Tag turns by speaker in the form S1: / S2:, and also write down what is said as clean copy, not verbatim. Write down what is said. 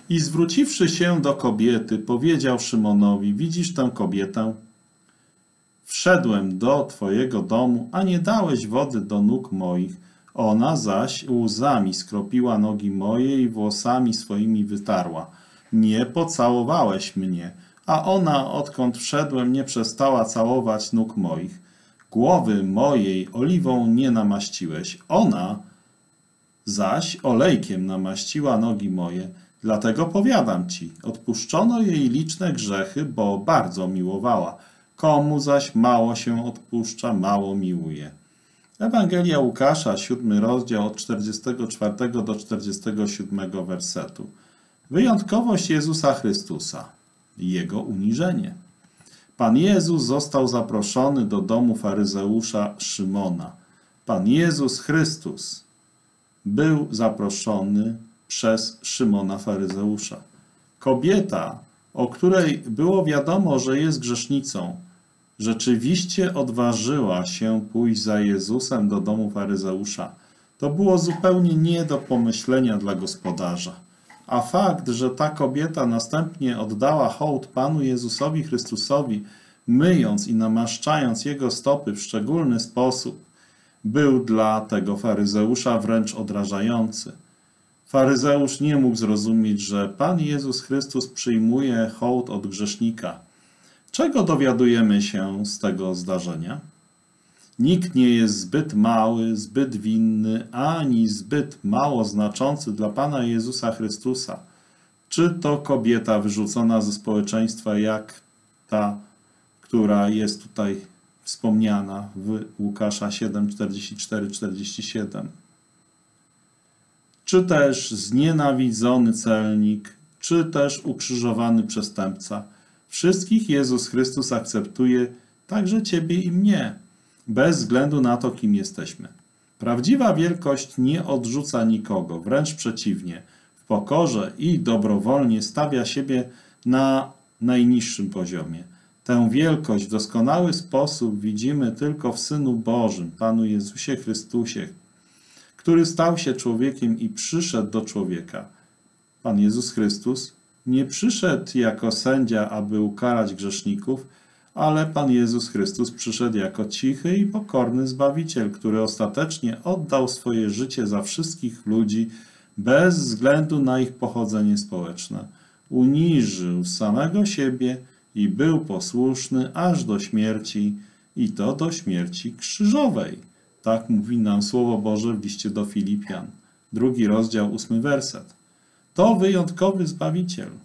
S1: I zwróciwszy się do kobiety, powiedział Szymonowi: widzisz tę kobietę? Wszedłem do twojego domu, a nie dałeś wody do nóg moich. Ona zaś łzami skropiła nogi moje i włosami swoimi wytarła. Nie pocałowałeś mnie, a ona, odkąd wszedłem, nie przestała całować nóg moich. Głowy mojej oliwą nie namaściłeś, ona zaś olejkiem namaściła nogi moje. Dlatego powiadam ci, odpuszczono jej liczne grzechy, bo bardzo miłowała. Komu zaś mało się odpuszcza, mało miłuje. Ewangelia Łukasza, 7 rozdział od 44 do 47 wersetu. Wyjątkowość Jezusa Chrystusa i Jego uniżenie. Pan Jezus został zaproszony do domu faryzeusza Szymona. Pan Jezus Chrystus był zaproszony przez Szymona faryzeusza. Kobieta, o której było wiadomo, że jest grzesznicą, rzeczywiście odważyła się pójść za Jezusem do domu faryzeusza. To było zupełnie nie do pomyślenia dla gospodarza. A fakt, że ta kobieta następnie oddała hołd Panu Jezusowi Chrystusowi, myjąc i namaszczając Jego stopy w szczególny sposób, był dla tego faryzeusza wręcz odrażający. Faryzeusz nie mógł zrozumieć, że Pan Jezus Chrystus przyjmuje hołd od grzesznika. Czego dowiadujemy się z tego zdarzenia? Nikt nie jest zbyt mały, zbyt winny, ani zbyt mało znaczący dla Pana Jezusa Chrystusa. Czy to kobieta wyrzucona ze społeczeństwa, jak ta, która jest tutaj wspomniana w Łukasza 7, 44-47. Czy też znienawidzony celnik, czy też ukrzyżowany przestępca. Wszystkich Jezus Chrystus akceptuje, także ciebie i mnie, bez względu na to, kim jesteśmy. Prawdziwa wielkość nie odrzuca nikogo, wręcz przeciwnie. W pokorze i dobrowolnie stawia siebie na najniższym poziomie. Tę wielkość w doskonały sposób widzimy tylko w Synu Bożym, Panu Jezusie Chrystusie, który stał się człowiekiem i przyszedł do człowieka. Pan Jezus Chrystus nie przyszedł jako sędzia, aby ukarać grzeszników, ale Pan Jezus Chrystus przyszedł jako cichy i pokorny Zbawiciel, który ostatecznie oddał swoje życie za wszystkich ludzi bez względu na ich pochodzenie społeczne. Uniżył samego siebie i był posłuszny aż do śmierci, i to do śmierci krzyżowej. Tak mówi nam Słowo Boże w liście do Filipian, 2 rozdział, 8 werset. To wyjątkowy Zbawiciel.